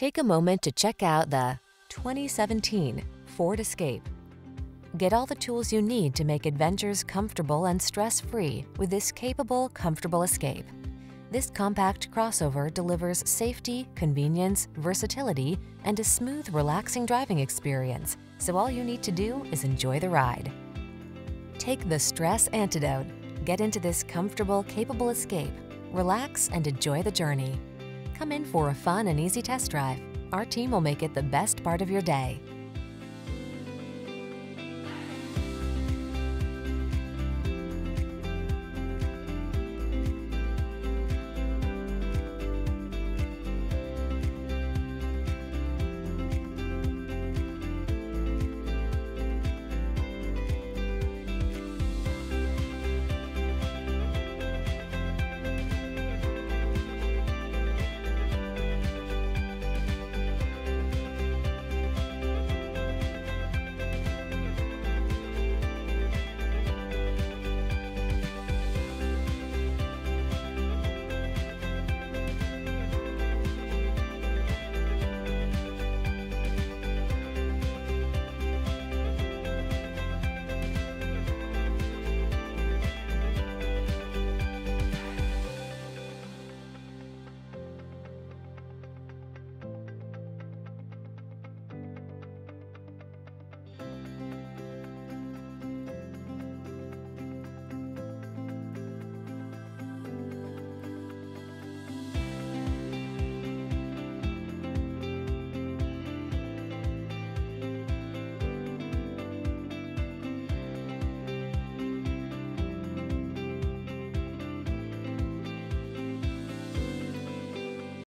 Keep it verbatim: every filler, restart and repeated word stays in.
Take a moment to check out the twenty seventeen Ford Escape. Get all the tools you need to make adventures comfortable and stress-free with this capable, comfortable Escape. This compact crossover delivers safety, convenience, versatility, and a smooth, relaxing driving experience, so all you need to do is enjoy the ride. Take the stress antidote. Get into this comfortable, capable Escape. Relax and enjoy the journey. Come in for a fun and easy test drive. Our team will make it the best part of your day.